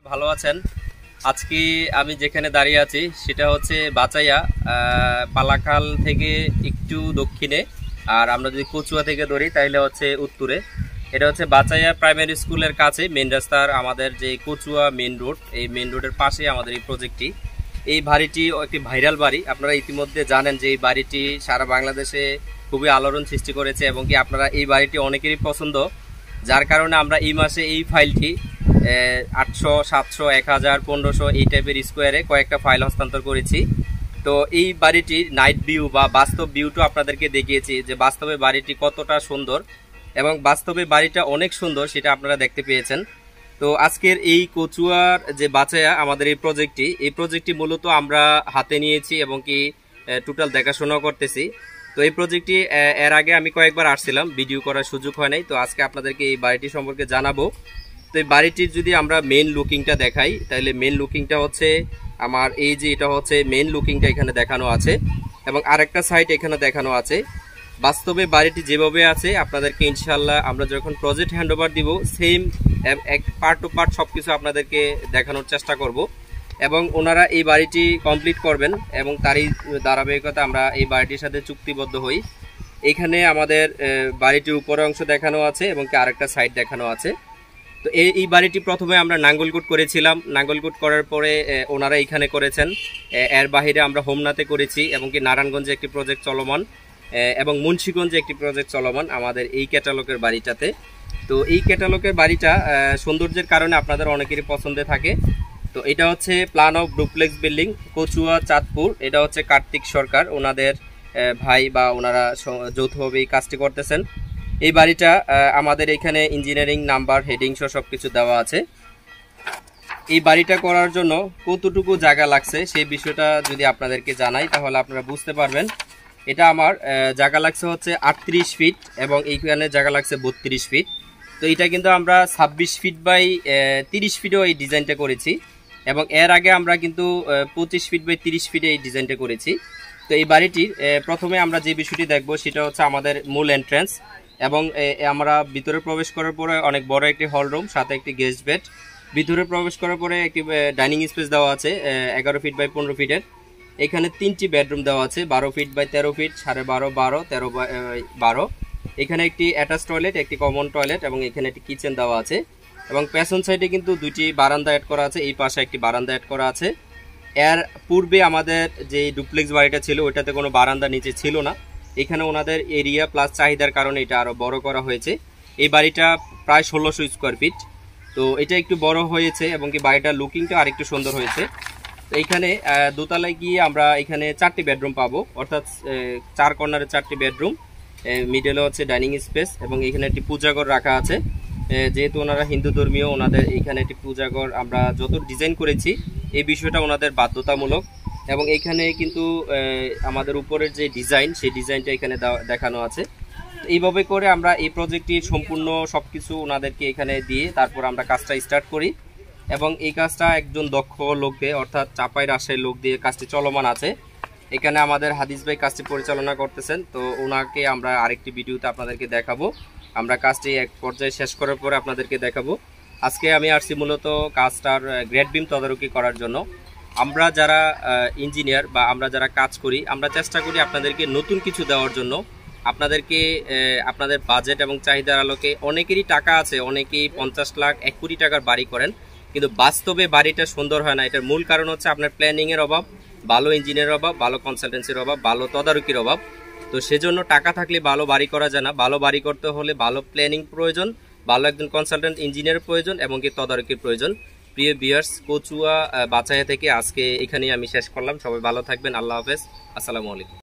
ভালো আছেন। আজকে আমি যেখানে দাঁড়িয়ে আছি সেটা হচ্ছে বাচাইয়া, পালাখাল থেকে একটু দক্ষিণে। আর আমরা যদি কচুয়া থেকে ধরি তাহলে হচ্ছে উত্তরে। এটা হচ্ছে বাচাইয়া প্রাইমারি স্কুলের কাছে, মেন রাস্তার আমাদের যে কচুয়া মেন রোড, এই মেন রোডের পাশে আমাদের এই প্রজেক্টটি। এই বাড়িটি একটি ভাইরাল বাড়ি। আপনারা ইতিমধ্যে জানেন যে এই বাড়িটি সারা বাংলাদেশে খুবই আলোড়ন সৃষ্টি করেছে এবং কি আপনারা এই বাড়িটি অনেকেরই পছন্দ, যার কারণে আমরা এই মাসে এই ফাইলটি 800, 700, 1000, 1500 এই টাইপের স্কোয়ারে কয়েকটা ফাইল হস্তান্তর করেছি। তো এই বাড়িটির নাইট ভিউ বা বাস্তব ভিউটা আপনাদেরকে দেখিয়েছি যে বাস্তবে বাড়িটি কতটা সুন্দর, এবং বাস্তবে বাড়িটা অনেক সুন্দর সেটা আপনারা দেখতে পেয়েছেন। তো আজকের এই কচুয়ার যে বাচাইয়া আমাদের এই প্রজেক্টটি মূলত আমরা হাতে নিয়েছি এবং কি টোটাল দেখাশোনা করতেছি। তো এই প্রজেক্টটি এর আগে আমি কয়েকবার আসছিলাম, ভিডিও করার সুযোগ হয় নাই। তো আজকে আপনাদেরকে এই বাড়িটি সম্পর্কে জানাবো। তো এই বাড়িটির যদি আমরা মেন লুকিংটা দেখাই, তাহলে মেন লুকিংটা হচ্ছে আমার এই যে এটা হচ্ছে মেন লুকিংটা এখানে দেখানো আছে, এবং আরেকটা সাইড এখানে দেখানো আছে। বাস্তবে বাড়িটি যেভাবে আছে আপনাদেরকে ইনশাল্লাহ আমরা যখন প্রজেক্ট হ্যান্ডওভার দিব সেম এক পার্ট টু পার্ট সবকিছু আপনাদেরকে দেখানোর চেষ্টা করব, এবং ওনারা এই বাড়িটি কমপ্লিট করবেন এবং তারই ধারাবাহিকতা আমরা এই বাড়িটির সাথে চুক্তিবদ্ধ হই। এখানে আমাদের বাড়িটির উপরের অংশ দেখানো আছে এবং কি আরেকটা সাইড দেখানো আছে। তো এই বাড়িটি প্রথমে আমরা নাঙ্গলকোট করেছিলাম, নাঙ্গলকোট করার পরে ওনারা এখানে করেছেন। এর বাহিরে আমরা হোমনাতে করেছি এবং কি নারায়ণগঞ্জে একটি প্রজেক্ট চলমান, এবং মুন্সিগঞ্জে একটি প্রজেক্ট চলমান আমাদের এই ক্যাটালগের বাড়িটাতে। তো এই ক্যাটালগের বাড়িটা সৌন্দর্যের কারণে আপনাদের অনেকেরই পছন্দে থাকে। তো এটা হচ্ছে plan of duplex building, Kachua, Chandpur. এটা হচ্ছে কার্তিক সরকার, ওনাদের ভাই, বা ওনারা যৌথভাবে এই কাজটি করতেছেন। এই বাড়িটা আমাদের এখানে ইঞ্জিনিয়ারিং নাম্বার, হেডিং সহ সবকিছু দেওয়া আছে। এই বাড়িটা করার জন্য কতটুকু জায়গা লাগছে সেই বিষয়টা যদি আপনাদেরকে জানাই তাহলে আপনারা বুঝতে পারবেন। এটা আমার জায়গা লাগছে হচ্ছে 38 ফিট এবং এইখানে জায়গা লাগছে 32 ফিট। তো এটা কিন্তু আমরা 26 ফিট বাই 30 ফিটেও এই ডিজাইনটা করেছি, এবং এর আগে আমরা কিন্তু 25 ফিট বাই 30 ফিটে এই ডিজাইনটা করেছি। তো এই বাড়িটির প্রথমে আমরা যে বিষয়টি দেখব সেটা হচ্ছে আমাদের মূল এন্ট্রান্স, এবং আমরা ভিতরে প্রবেশ করার পরে অনেক বড় একটি হল রুম, সাথে একটি গেস্ট বেড। ভিতরে প্রবেশ করার পরে একটি ডাইনিং স্পেস দেওয়া আছে 11 ফিট বাই 15 ফিটের। এখানে 3টি বেডরুম দেওয়া আছে 12 ফিট বাই 13 ফিট, 12.5, 12, 13 বাই 12। এখানে একটি অ্যাটাচ টয়লেট, একটি কমন টয়লেট, এবং এখানে একটি কিচেন দেওয়া আছে। এবং পেছন সাইডে কিন্তু 2টি বারান্দা অ্যাড করা আছে, এই পাশে একটি বারান্দা অ্যাড করা আছে। এর পূর্বে আমাদের যে ডুপ্লেক্স বাড়িটা ছিল ওইটাতে কোনো বারান্দা নিচে ছিল না। এখানে ওনাদের এরিয়া প্লাস চাহিদার কারণে এটা আরও বড় করা হয়েছে। এই বাড়িটা প্রায় 1600 স্কোয়ার ফিট। তো এটা একটু বড় হয়েছে এবং কি বাড়িটার লুকিংটা আরেকটু সুন্দর হয়েছে। তো এইখানে দোতলায় গিয়ে আমরা এখানে 4টি বেডরুম পাবো, অর্থাৎ 4 কর্নারে 4টি বেডরুম, মিডলে হচ্ছে ডাইনিং স্পেস, এবং এখানে একটি পূজাঘর রাখা আছে। যেহেতু ওনারা হিন্দু ধর্মীয়, ওনাদের এখানে একটি পূজাঘর আমরা যত ডিজাইন করেছি এই বিষয়টা ওনাদের বাধ্যতামূলক। এবং এখানে কিন্তু আমাদের উপরের যে ডিজাইন সেই ডিজাইনটা এখানে দেখানো আছে। এইভাবে করে আমরা এই প্রজেক্টটির সম্পূর্ণ সবকিছু ওনাদেরকে এখানে দিয়ে তারপর আমরা কাজটা স্টার্ট করি, এবং এই কাজটা একজন দক্ষ লোক দিয়ে, অর্থাৎ চাপাই রাজশাহীর লোক দিয়ে কাজটি চলমান আছে। এখানে আমাদের হাদিস ভাই কাজটি পরিচালনা করতেছেন। তো ওনাকে আমরা আরেকটি ভিডিওতে আপনাদেরকে দেখাবো। আমরা কাজটি এক পর্যায়ে শেষ করার পরে আপনাদেরকে দেখাবো। আজকে আমি আসছি মূলত কাজটার গ্রেড বিম তদারকি করার জন্য। আমরা যারা ইঞ্জিনিয়ার বা আমরা যারা কাজ করি, আমরা চেষ্টা করি আপনাদেরকে নতুন কিছু দেওয়ার জন্য। আপনাদেরকে আপনাদের বাজেট এবং চাহিদার আলোকে অনেকেরই টাকা আছে, অনেকেই 50 লাখ 1 কোটি টাকার বাড়ি করেন, কিন্তু বাস্তবে বাড়িটা সুন্দর হয় না। এটার মূল কারণ হচ্ছে আপনার প্ল্যানিংয়ের অভাব, ভালো ইঞ্জিনিয়ারের অভাব, ভালো কনসালটেন্সির অভাব, ভালো তদারকির অভাব। তো সেজন্য টাকা থাকলে ভালো বাড়ি করা যায় না। ভালো বাড়ি করতে হলে ভালো প্ল্যানিং প্রয়োজন, ভালো একজন কনসালটেন্ট ইঞ্জিনিয়ারের প্রয়োজন, এবং কি তদারকির প্রয়োজন। প্রিয় ভিউয়ার্স, কচুয়া বাচাইয়া থেকে আজকে এখানেই আমি শেষ করলাম। সবাই ভালো থাকবেন। আল্লাহ হাফেজ, আসসালামু আলাইকুম।